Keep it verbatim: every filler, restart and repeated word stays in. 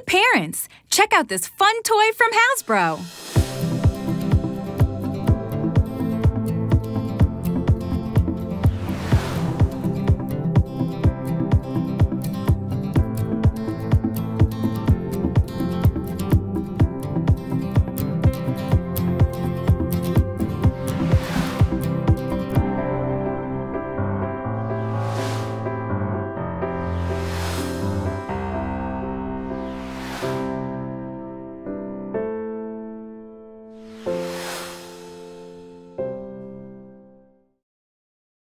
Parents, check out this fun toy from Hasbro.